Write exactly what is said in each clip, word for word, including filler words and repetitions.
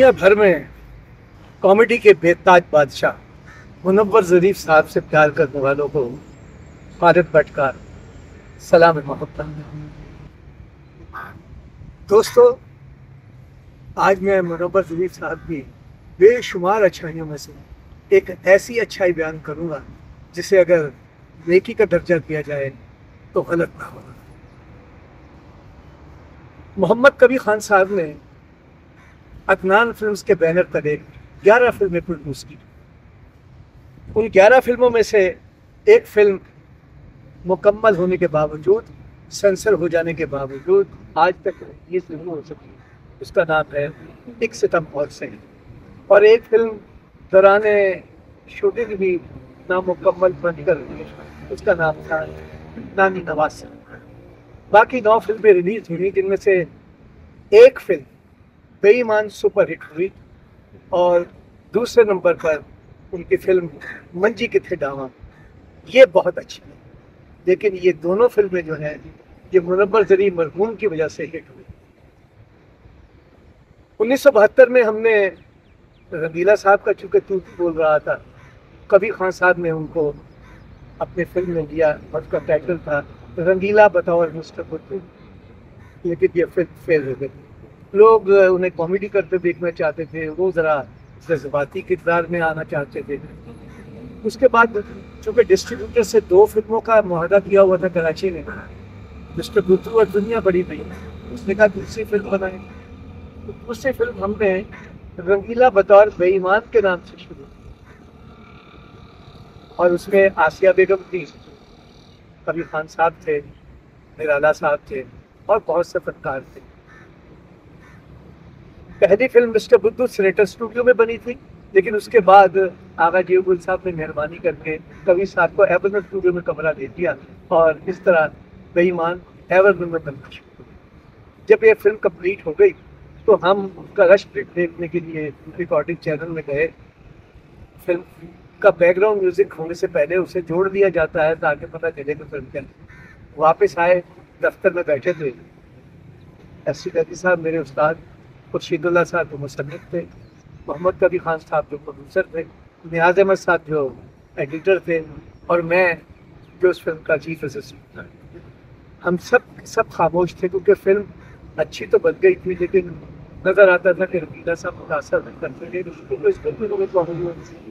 दुनिया भर में कॉमेडी के बेताज बादशाह मुनव्वर ज़रीफ साहब से प्यार करने वालों को भारत भटकार सलाम मोहब्बत। दोस्तों, आज मैं मुनव्वर ज़रीफ साहब की बेशुमार अच्छाइयों में से एक ऐसी अच्छाई बयान करूंगा जिसे अगर नेकी का दर्जा दिया जाए तो गलत ना होगा। मोहम्मद कबीर खान साहब ने अदनान फिल्म्स के बैनर तले ग्यारह फिल्में प्रोड्यूस की। उन ग्यारह फिल्मों में से एक फिल्म मुकम्मल होने के बावजूद, सेंसर हो जाने के बावजूद आज तक रिलीज नहीं हो सकी। उसका नाम है एक सितम और से, और एक फिल्म दौरान शूटिंग भी नामुकम्मल बनकर उसका नाम था नानी नवाज। बाकी नौ फिल्में रिलीज हुई जिनमें से एक फिल्म बेईमान सुपर हिट हुई और दूसरे नंबर पर उनकी फिल्म मंजी के थे डावा, ये बहुत अच्छी है। लेकिन ये दोनों फिल्में जो हैं ये मुनव्वर ज़रीफ मरहूम की वजह से हिट हुई। उन्नीस सौ बहत्तर में हमने रंगीला साहब का चूँकि तू बोल रहा था, कबीर खान साहब ने उनको अपनी फिल्म में लिया और उसका टाइटल था रंगीला बतौर मिस्टर बुद्धू। लेकिन ये फिल्म फेल हो गई। लोग उन्हें कॉमेडी करते देखना चाहते थे, वो ज़रा जज्बाती किरदार में आना चाहते थे। उसके बाद चूँकि डिस्ट्रीब्यूटर से दो फिल्मों का मुआहदा किया हुआ था कराची में, मिस्टर बुद्धू और दुनिया बड़ी नहीं, उसने कहा दूसरी फिल्म बनाए। तो दूसरी फिल्म हमने रंगीला बतौर बेईमान के नाम से शुरू, और उसमें आसिया बेगम थी, कबीर खान साहब थे, निराला साहब थे और बहुत से फनकार थे। पहली फिल्म मिस्टर बुद्धू सिनेटर स्टूडियो में बनी थी, लेकिन उसके बाद आगा जीवगुल साहब ने मेहरबानी करके कबीर साहब को एवर्न स्टूडियो में कमरा दे दिया और इस तरह बेईमान एवर्न में बनना शुरू हुई। जब ये फिल्म कंप्लीट हो गई तो हम उसका रश देखने के लिए रिकॉर्डिंग चैनल में गए। फिल्म का बैकग्राउंड म्यूजिक होने से पहले उसे जोड़ दिया जाता है ताकि पता चले कि फिल्म क्या। वापस आए, दफ्तर में बैठे थे, एस सी गदी साहब मेरे उस्ताद, खुर्शीदुल्लाह साहब जो मुसन्निफ थे, मोहम्मद कबीर खान साहब जो प्रोड्यूसर थे, नियाज अहमद साहब जो एडिटर थे, और मैं जो उस फिल्म का चीफ असिस्टेंट था। हम सब सब खामोश थे क्योंकि फिल्म अच्छी तो बन गई थी, लेकिन नज़र आता था कि रंगीला साहब मुतासर नहीं करते थे।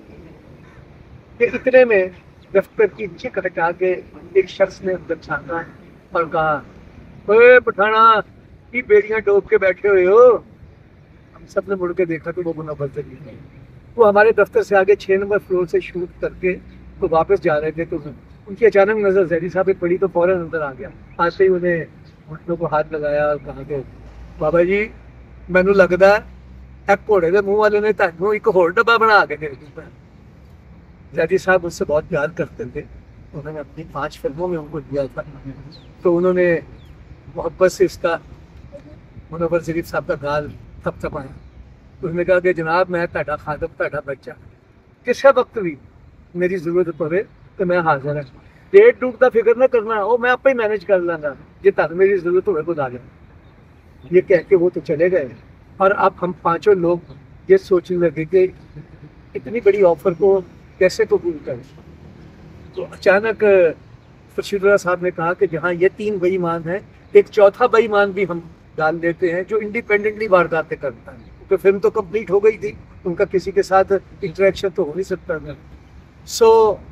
इतने में दफ्तर की चिक हटा के एक शख्स ने अंदर झांका और कहा, ओए पठाना की बेड़ियां डोब के बैठे हुए हो। हम सब ने मुड़ के देखा तो वो मुनव्वर ज़रीफ थे। वो हमारे दफ्तर से आगे छः नंबर फ्लोर से शूट करके तो वापस जा रहे थे, तो उनकी अचानक नज़र ज़ैदी साहब पे पड़ी तो फौरन अंदर आ गया। आज से ही उन्हें घुटनों को हाथ लगाया और कहा कि बाबा जी मैनू लगता है घोड़े के मुँह वाले ने तुहानू एक होर डब्बा बना के दे दिया। ज़ैदी साहब उससे बहुत प्यार करते थे, उन्होंने अपनी पांच फिल्मों में उनको दिया था, तो उन्होंने मोहब्बत से इसका मुनव्वर ज़रीफ साहब का गाल थपथपाया। उसने कहा कि जनाब मैं तुहाडा खादम, तुहाडा बच्चा, किसी वक्त भी मेरी ज़रूरत पवे तो मैं हाजिर है। डेट डूट का फिक्र ना करना, वो मैं आप ही मैनेज कर लाँगा, जे तुहानू मेरी ज़रूरत हो खुद आ जाए। ये कह के वो तो चले गए और अब हम पाँचों लोग ये सोचने लगे कि इतनी बड़ी ऑफर को कैसे कबूल करें। तो अचानक खुर्शीदुल्लाह साहब ने कहा कि जहाँ ये तीन बेईमान हैं, एक चौथा बेईमान भी हम डाल देते हैं जो इंडिपेंडेंटली वारदातें करता है। तो फिल्म तो कंप्लीट हो गई थी, उनका किसी के साथ इंटरेक्शन तो हो नहीं सकता था। सो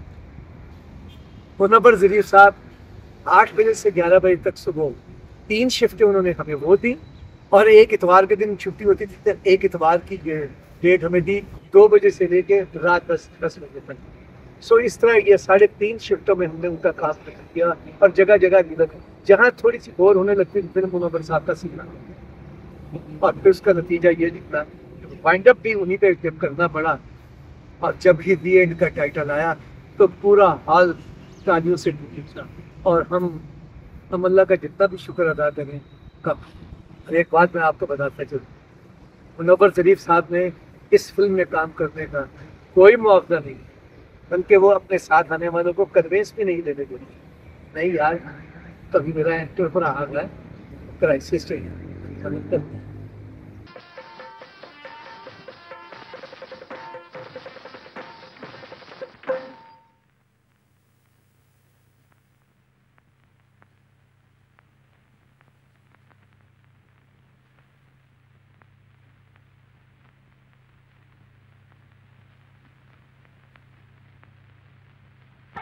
मुनव्वर ज़रीफ साहब आठ बजे से ग्यारह बजे तक सुबह तीन शिफ्टें उन्होंने हमें वो दी, और एक इतवार के दिन छुट्टी होती थी तो एक इतवार की डेट हमें दी दो बजे से लेके रात दस दस बजे तक। सो इस तरह ये साढ़े तीन शिफ्टों में हमने उनका काम किया और जगह जगह मिलक जहाँ थोड़ी सी बोर होने लगती थी फिर मुनव्वर साहब का सीखना, और फिर उसका नतीजा ये निकला। वाइंड अप भी उन्हीं पे जब करना पड़ा, और जब ही दी एंड का टाइटल आया तो पूरा हाल तालियों से टूटा। और हम हम अल्लाह का जितना भी शुक्र अदा करें कब। और एक बात मैं आपको बताता चलूँ, मुनव्वर ज़रीफ साहब ने इस फिल्म में काम करने का कोई मुआवजा नहीं, बल्कि वो अपने साथ आने वालों को कन्वेंस भी नहीं देने देते। नहीं यार, कभी मेरा एक्टर पर आ गया क्राइसिस चाहिए।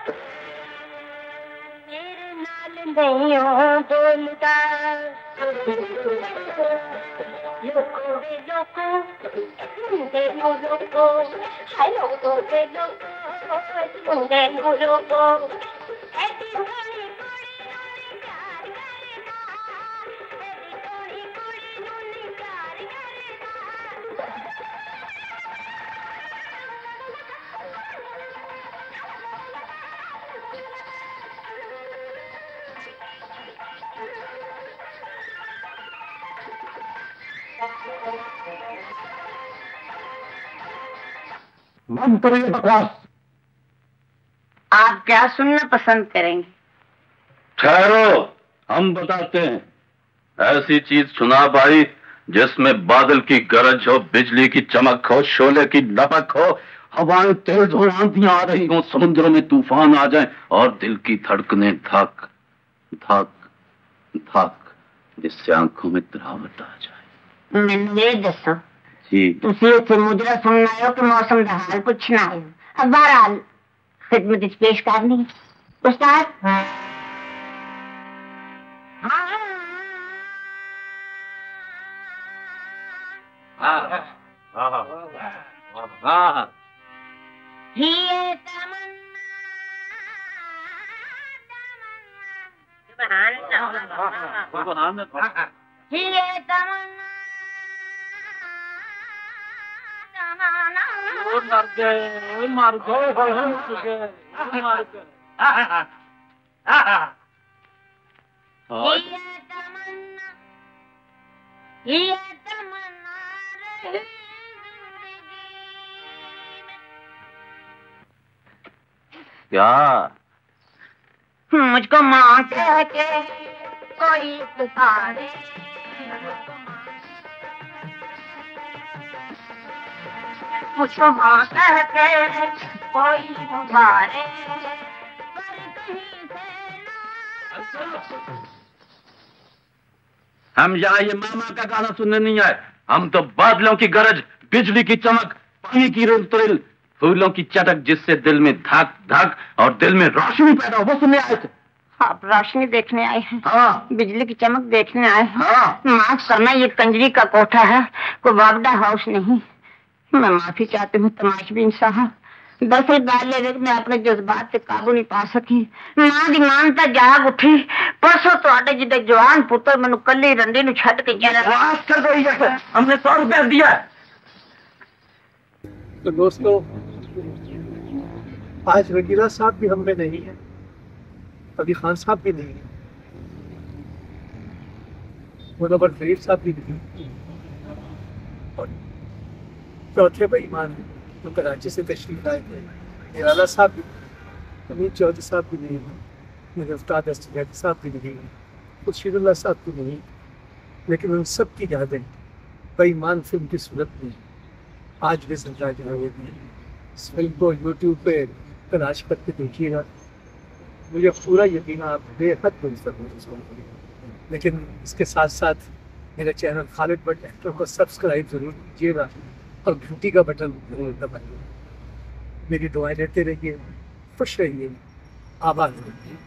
मेरे नाल नहीं हो बोलता लोको वे लोको मुंडे नो लोको हाय लोको वे लोको मुंडे नो लोको ऐसी थोड़ी थोड़ी नूनी प्यार करेगा ऐसी थोड़ी थोड़ी नूनी प्यार करेगा बंद करिए बकवास। आप क्या सुनना पसंद करेंगे? ठहरो, हम बताते हैं। ऐसी चीज सुना भाई जिसमें बादल की गरज हो, बिजली की चमक हो, शोले की लपक हो, हवाएं तेज हो, आंधियां आ रही हो, समुद्रों में तूफान आ जाए और दिल की धड़कनें धक धक धक, जिससे आंखों में तरावट आ जाए। मैनू ये दसो जी तुसी इत्थे मुजरा सुनना आयो कि मौसम दा हाल पुछना आयो? अब बहरहाल खिदमत विच पेश करनी उस्ताद। ये तमन्ना तमन्ना ये तमन्ना मर गए मर गए मर गए। ये तमन्ना ये तमन्ना रही क्या मुझको माँ कह के कोई पुकारे मुझको माँ कह के कोई पुकारे पर कहीं से ना हम यहाँ ये मामा का गाना सुनने नहीं आए, हम तो बादलों की गरज, बिजली की चमक, पानी की रिल, फूलों की चटक जिससे दिल में धक धक और दिल में रोशनी पैदा हो वो सुनने आए थे। आप रोशनी देखने आए हैं? हाँ। बिजली की चमक देखने आए हैं? हाँ। माफ करना, ये कंजरी का कोठा है, कोई वापडा हाउस नहीं। मैं माफी चाहती हूँ तमाशबीन साहब। दरअसल पहले मैं अपने जज्बात से काबू नहीं पा सकी, मां दी मानता जाग उठी। परसों तुहाडे जिद्दे जवान पुत्र मैनू कल्ली रंडी नू छड्ड के चला गया। कर दो ये, हमने सौ रुपया दिया। तो दोस्तों, आज रंगीला साहब भी हम में नहीं है, अली खान साहब भी नहीं है, मुनव्वर फरीद साहब भी नहीं, और चौथे बेईमान जो कराची से तशरीफ लाए थे निराला साहब भी, अमीर चौधरी साहब भी नहीं है, मेरे उस्ताद अस्तियाती साहब भी नहीं है, खुर्शीदुल्लाह साहब भी नहीं, लेकिन उन सब की यादें बेईमान फिल्म की सूरत में आज भी जिंदा जाएगी। इस फिल्म को यूट्यूब पे तलाश करके देखिएगा, मुझे पूरा यकीन आप बेहद बेहतर हो। लेकिन इसके साथ साथ मेरे चैनल खालिद भट्ट एक्टर को सब्सक्राइब जरूर कीजिएगा और घंटी का बटन जरूर दबाइए। मेरी दुआएं देते रहिए, खुश रहिए, आबाद रहिए।